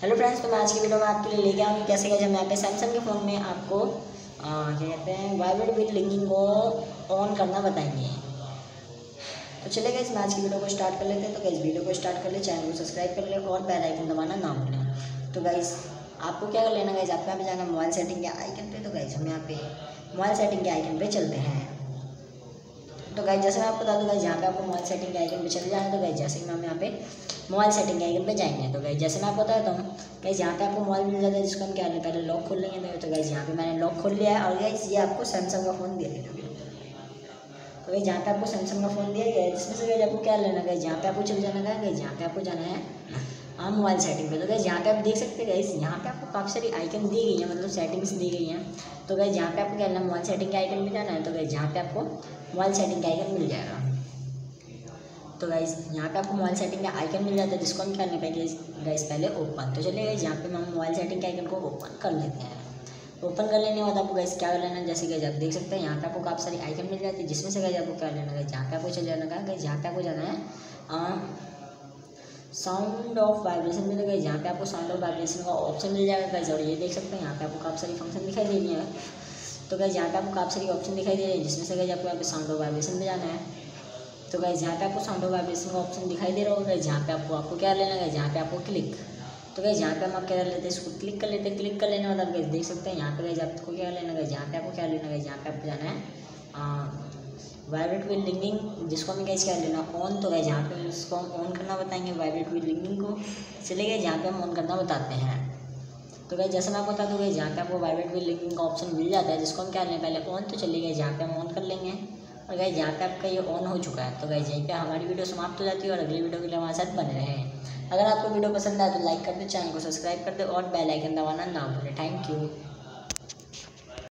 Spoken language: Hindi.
हेलो फ्रेंड्स, तो मैं आज की वीडियो में आपके लिए लेके आऊँगी कैसे जब मैं यहाँ पे सैमसंग के फ़ोन में आपको क्या कहते हैं वाइब्रेट विद लिंकिंग को ऑन करना बताएंगे। तो चलिए गाइस, मैं आज की वीडियो को स्टार्ट कर लेते हैं। तो गाइस वीडियो को स्टार्ट कर ले, चैनल को सब्सक्राइब कर ले और बेल आइकन दबाना ना भूलें। तो गाइस आपको क्या कर लेना गाइस, आपको यहाँ पे जाना मोबाइल सेटिंग के आइकन पे। तो गाइस हम यहाँ पे मोबाइल सेटिंग के आइकन पे चलते हैं। तो गाइस जैसे मैं आपको बता दूँ गाइस, यहाँ पे आपको मोबाइल सेटिंग के आइकन पे चले जाना है। तो गाइस जैसे कि हम यहाँ पे मोबाइल सेटिंग के आइकन पे जाएंगे तो गाइस जैसे मैं आपको बताता हूँ गाइस, यहाँ पे आपको मोबाइल मिल जाता है जिसको हम क्या करें, पहले लॉक खोल लेंगे। तो गाइस यहाँ पे मैंने लॉक खोल लिया है और गाइस ये आपको सैमसंग का फ़ोन दे देना। तो गाइस यहाँ पे आपको सैमसंग का फ़ोन दिया गया है, जिसमें से गाइस आपको क्या लेना है, गाइस यहाँ पे आपको चले जाना है। गाइस यहाँ पे आपको जाना है मोबाइल सेटिंग पे। तो गाइस यहाँ पे आप देख सकते हैं गाइस, यहाँ पे आपको काफ़ी सारी आइकन दी गई है, मतलब सेटिंग्स दी गई हैं। तो गाइस यहाँ पे आपको क्या करना है, मोबाइल सेटिंग के आइकन में जाना है। तो गाइस यहाँ पे आपको मोबाइल सेटिंग का आइकन मिल जाएगा। तो गाइस यहाँ पे आपको मोबाइल सेटिंग का आइकन मिल जाता है, जिसको हम क्या करने पाएंगे गाइस पहले ओपन। तो चलिए गाइस यहाँ पे हम मोबाइल सेटिंग के आइकन को ओपन कर लेते हैं। ओपन कर लेने के बाद आपको गाइस क्या कर लेना है, जैसे गाइस आप देख सकते हैं यहाँ पे आपको काफ़ी सारी आइकन मिल जाती है, जिसमें से गाइस आपको क्या लेना है, यहाँ पे आपको चल जाना है। गाइस यहाँ पे आपको जाना है साउंड ऑफ वाइब्रेशन में। तो गाइस यहाँ पे आपको साउंड ऑफ वाइब्रेशन का ऑप्शन मिल जाएगा गाइस, और ये देख सकते हैं यहाँ पे आपको काफ़ी सारी फंक्शन दिखाई दे रही है। तो गाइस यहाँ पे आपको काफ़ी सारी ऑप्शन दिखाई दे रही है, जिसमें से गाइस आपको यहाँ पे साउंड ऑफ वाइब्रेशन में जाना है। तो गाइस यहाँ पे आपको साउंड ऑफ वाइब्रेशन का ऑप्शन दिखाई दे रहा होगा। गाइस यहाँ पे आपको क्या लेना है, यहाँ पे आपको क्लिक। तो गाइस यहाँ पे हम आप क्या कर लेते हैं, इसको क्लिक कर लेते हैं। क्लिक कर लेने के बाद आप गाइस देख सकते हैं यहाँ पे गाइस आपको क्या लेना है, यहाँ पे आपको क्या लेना है, यहाँ पे आपको जाना है वाइब्रेट विद लिंकिंग, जिसको हमें गाइस क्या लेना ऑन। तो गाइस यहाँ पे इसको हम ऑन करना बताएंगे वाइब्रेट विद लिंकिंग को। चलिए गाइस यहाँ पे हम ऑन करना बताते हैं। तो गाइस जैसे मैं आपको बता दूँ गाइस, यहाँ पे आपको वाइब्रेट विद लिंकिंग का ऑप्शन मिल जाता है, जिसको हम क्या लें पहले ऑन। तो चलिए गाइस यहाँ पे हम ऑन कर लेंगे और गाइस यहाँ पे आपका ये ऑन हो चुका है। तो गाइस यहीं पे हमारी वीडियो समाप्त हो जाती है और अगली वीडियो के लिए हमारे साथ बने रहें। अगर आपको वीडियो पसंद आए तो लाइक कर दे, चैनल को सब्सक्राइब कर दे और बेल आइकन दबाना ना भूलें। Thank you.